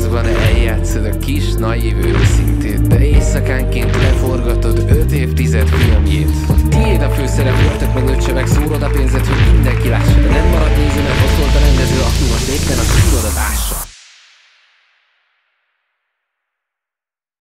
színházban eljátszod a kis, naív őszintét, de éjszakánként leforgatod 5 évtized filmjét. Tiéd a főszerep, öltök meg öt csöveg, szórod a pénzet, hogy mindenki lássa, de